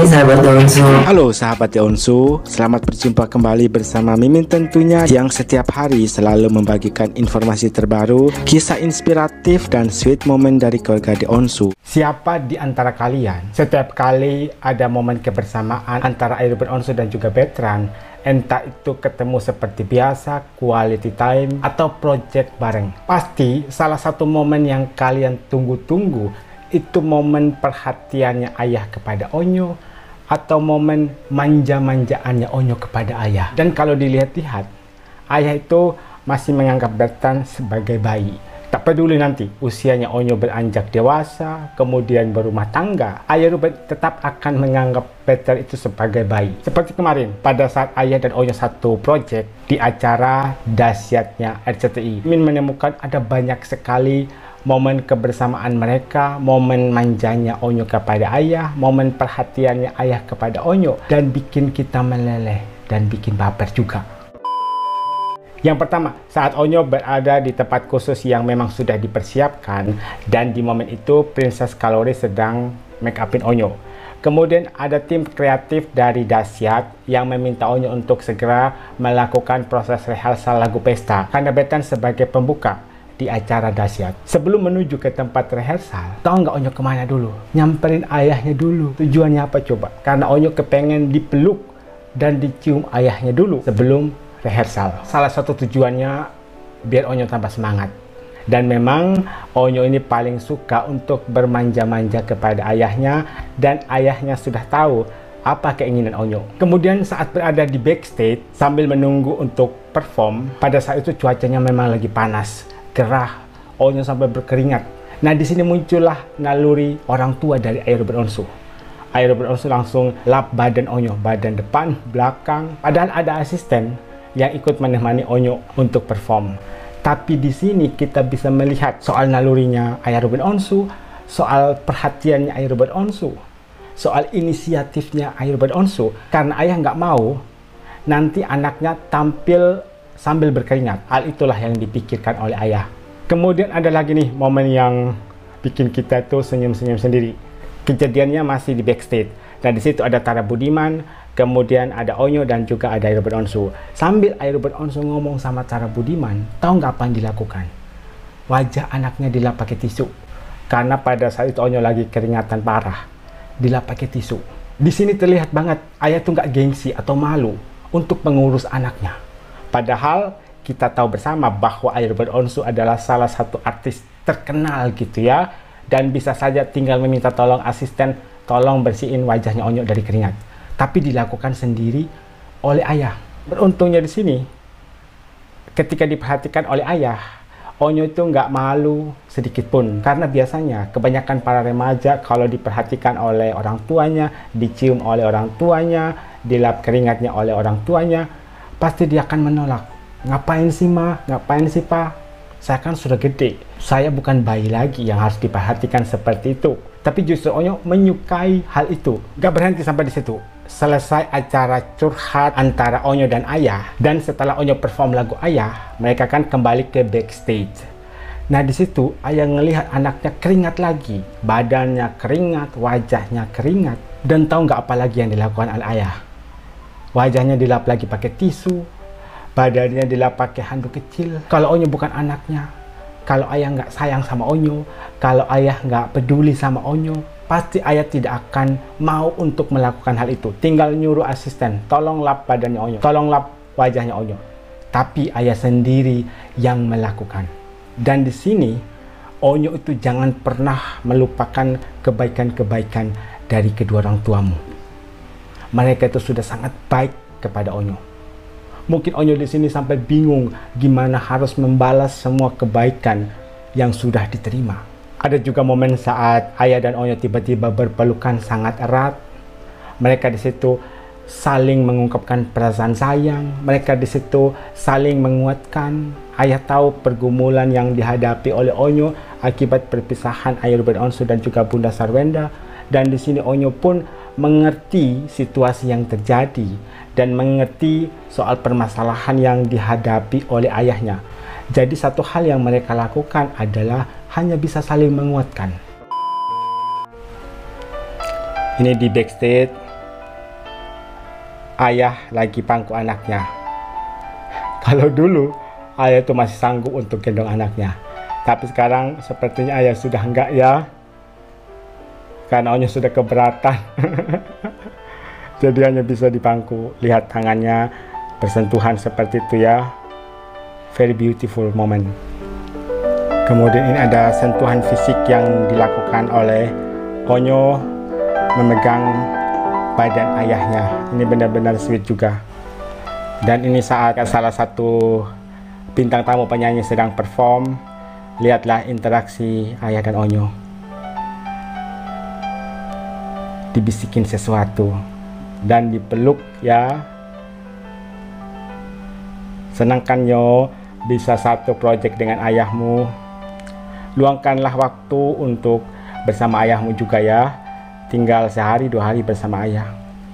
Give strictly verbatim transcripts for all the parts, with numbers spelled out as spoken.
Hai sahabat Onsu. Halo sahabat Onsu, selamat berjumpa kembali bersama Mimin tentunya yang setiap hari selalu membagikan informasi terbaru, kisah inspiratif dan sweet moment dari keluarga di Onsu. Siapa di antara kalian setiap kali ada momen kebersamaan antara Airuben Onsu dan juga Betran, entah itu ketemu seperti biasa, quality time, atau project bareng, pasti salah satu momen yang kalian tunggu-tunggu itu momen perhatiannya ayah kepada Onyo, atau momen manja-manjaannya Onyo kepada ayah. Dan kalau dilihat-lihat, ayah itu masih menganggap Betran sebagai bayi. Tak peduli nanti usianya Onyo beranjak dewasa, kemudian berumah tangga, ayah Ruben tetap akan menganggap Betran itu sebagai bayi. Seperti kemarin, pada saat ayah dan Onyo satu project di acara dahsyatnya R C T I, Min menemukan ada banyak sekali momen kebersamaan mereka, momen manjanya Onyo kepada ayah, momen perhatiannya ayah kepada Onyo, dan bikin kita meleleh dan bikin baper juga. Yang pertama, saat Onyo berada di tempat khusus yang memang sudah dipersiapkan, dan di momen itu Princess Kalori sedang make upin Onyo. Kemudian ada tim kreatif dari Dahsyat yang meminta Onyo untuk segera melakukan proses rehearsal lagu pesta karena Betran sebagai pembuka di acara Dahsyat. Sebelum menuju ke tempat rehearsal, tahu nggak Onyo kemana dulu? Nyamperin ayahnya dulu. Tujuannya apa coba? Karena Onyo kepengen dipeluk dan dicium ayahnya dulu sebelum rehearsal. Salah satu tujuannya biar Onyo tambah semangat. Dan memang Onyo ini paling suka untuk bermanja-manja kepada ayahnya, dan ayahnya sudah tahu apa keinginan Onyo. Kemudian saat berada di backstage sambil menunggu untuk perform, pada saat itu cuacanya memang lagi panas, gerah, Onyo sampai berkeringat. Nah, di sini muncullah naluri orang tua dari Airuben Onsu. Airuben Onsu langsung lap badan Onyo, badan depan, belakang. Padahal ada asisten yang ikut menemani Onyo untuk perform. Tapi di sini kita bisa melihat soal nalurinya Airuben Onsu, soal perhatiannya Airuben Onsu, soal inisiatifnya Airuben Onsu. Karena ayah nggak mau nanti anaknya tampil sambil berkeringat. Hal itulah yang dipikirkan oleh ayah. Kemudian ada lagi nih momen yang bikin kita tuh senyum-senyum sendiri. Kejadiannya masih di backstage. Nah, di situ ada Tara Budiman, kemudian ada Onyo, dan juga ada Airuben Onsu. Sambil Airuben Onsu ngomong sama Tara Budiman, tahu nggak apa yang dilakukan? Wajah anaknya dilap pakai tisu. Karena pada saat itu Onyo lagi keringatan parah. Dilap pakai tisu. Di sini terlihat banget ayah tuh nggak gengsi atau malu untuk mengurus anaknya. Padahal kita tahu bersama bahwa Airuben Onsu adalah salah satu artis terkenal gitu ya. Dan bisa saja tinggal meminta tolong asisten, tolong bersihin wajahnya Onyo dari keringat. Tapi dilakukan sendiri oleh ayah. Beruntungnya di sini, ketika diperhatikan oleh ayah, Onyo itu nggak malu sedikit pun. Karena biasanya kebanyakan para remaja kalau diperhatikan oleh orang tuanya, dicium oleh orang tuanya, dilap keringatnya oleh orang tuanya, pasti dia akan menolak. Ngapain sih ma? Ngapain sih pa? Saya kan sudah gede. Saya bukan bayi lagi yang harus diperhatikan seperti itu. Tapi justru Onyo menyukai hal itu. Gak berhenti sampai di situ. Selesai acara curhat antara Onyo dan ayah, dan setelah Onyo perform lagu ayah, mereka kan kembali ke backstage. Nah, di situ ayah ngelihat anaknya keringat lagi. Badannya keringat, wajahnya keringat. Dan tahu nggak apa lagi yang dilakukan oleh ayah? Wajahnya dilap lagi pakai tisu, badannya dilap pakai handuk kecil. Kalau Onyo bukan anaknya, kalau ayah nggak sayang sama Onyo, kalau ayah nggak peduli sama Onyo, pasti ayah tidak akan mau untuk melakukan hal itu. Tinggal nyuruh asisten, tolong lap badannya Onyo, tolong lap wajahnya Onyo. Tapi ayah sendiri yang melakukan. Dan di sini, Onyo itu jangan pernah melupakan kebaikan-kebaikan dari kedua orang tuamu. Mereka itu sudah sangat baik kepada Onyo. Mungkin Onyo di sini sampai bingung gimana harus membalas semua kebaikan yang sudah diterima. Ada juga momen saat ayah dan Onyo tiba-tiba berpelukan sangat erat. Mereka di situ saling mengungkapkan perasaan sayang. Mereka di situ saling menguatkan. Ayah tahu pergumulan yang dihadapi oleh Onyo akibat perpisahan Airuben Onsu dan juga Bunda Sarwenda. Dan di sini Onyo pun mengerti situasi yang terjadi dan mengerti soal permasalahan yang dihadapi oleh ayahnya. Jadi satu hal yang mereka lakukan adalah hanya bisa saling menguatkan. Ini di backstage, ayah lagi pangku anaknya. Kalau dulu ayah itu masih sanggup untuk gendong anaknya, tapi sekarang sepertinya ayah sudah enggak ya, karena Onyo sudah keberatan. Jadi hanya bisa dipangku. Lihat tangannya bersentuhan seperti itu ya, very beautiful moment. Kemudian ini ada sentuhan fisik yang dilakukan oleh Onyo memegang badan ayahnya. Ini benar-benar sweet juga. Dan ini saat salah satu bintang tamu penyanyi sedang perform. Lihatlah interaksi ayah dan Onyo. Dibisikin sesuatu dan dipeluk ya. Senangkan yo bisa satu project dengan ayahmu. Luangkanlah waktu untuk bersama ayahmu juga ya. Tinggal sehari dua hari bersama ayah.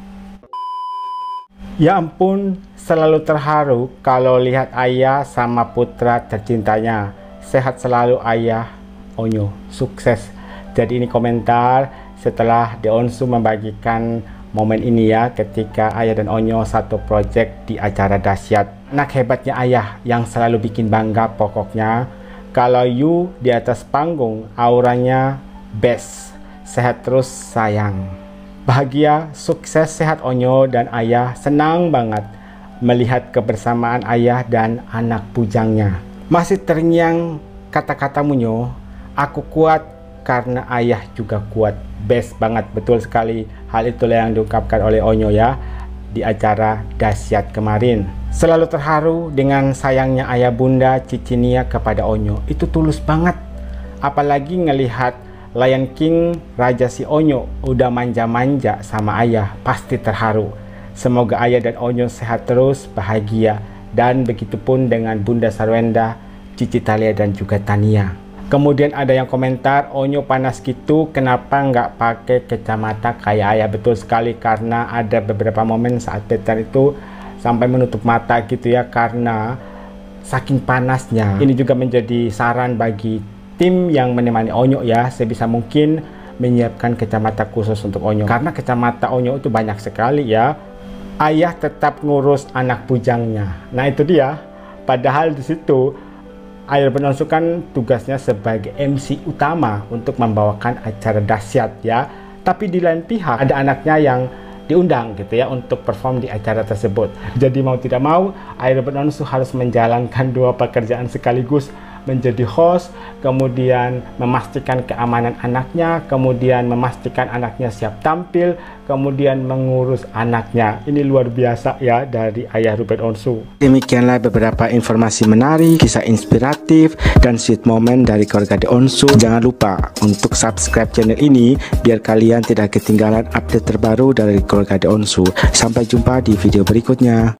Ya ampun, selalu terharu kalau lihat ayah sama putra tercintanya. Sehat selalu ayah Onyo, sukses. Jadi ini komentar setelah Deonsu membagikan momen ini ya, ketika ayah dan Onyo satu project di acara dahsyat. Nak hebatnya ayah yang selalu bikin bangga pokoknya. Kalau you di atas panggung auranya best. Sehat terus sayang. Bahagia, sukses, sehat Onyo dan ayah. Senang banget melihat kebersamaan ayah dan anak bujangnya. Masih terngiang kata-katamu Nyo. Aku kuat karena ayah juga kuat. Best banget, betul sekali. Hal itulah yang diungkapkan oleh Onyo ya di acara dahsyat kemarin. Selalu terharu dengan sayangnya ayah bunda Cici Nia kepada Onyo. Itu tulus banget. Apalagi ngelihat Lion King Raja si Onyo udah manja-manja sama ayah, pasti terharu. Semoga ayah dan Onyo sehat terus, bahagia. Dan begitupun dengan Bunda Sarwenda, Cici Thalia dan juga Tania. Kemudian ada yang komentar, Onyo panas gitu, kenapa nggak pakai kacamata kayak ayah? Betul sekali, karena ada beberapa momen saat Peter itu sampai menutup mata gitu ya, karena saking panasnya. Ini juga menjadi saran bagi tim yang menemani Onyo ya, sebisa mungkin menyiapkan kacamata khusus untuk Onyo. Karena kacamata Onyo itu banyak sekali ya. Ayah tetap ngurus anak bujangnya. Nah itu dia, padahal di situ Ayah Ruben Onsu kan tugasnya sebagai M C utama untuk membawakan acara dahsyat ya. Tapi di lain pihak ada anaknya yang diundang gitu ya untuk perform di acara tersebut. Jadi mau tidak mau Ayah Ruben Onsu harus menjalankan dua pekerjaan sekaligus, menjadi host, kemudian memastikan keamanan anaknya, kemudian memastikan anaknya siap tampil, kemudian mengurus anaknya. Ini luar biasa ya dari Ayah Ruben Onsu. Demikianlah beberapa informasi menarik, kisah inspiratif, dan sweet moment dari keluarga De Onsu. Jangan lupa untuk subscribe channel ini biar kalian tidak ketinggalan update terbaru dari keluarga De Onsu. Sampai jumpa di video berikutnya.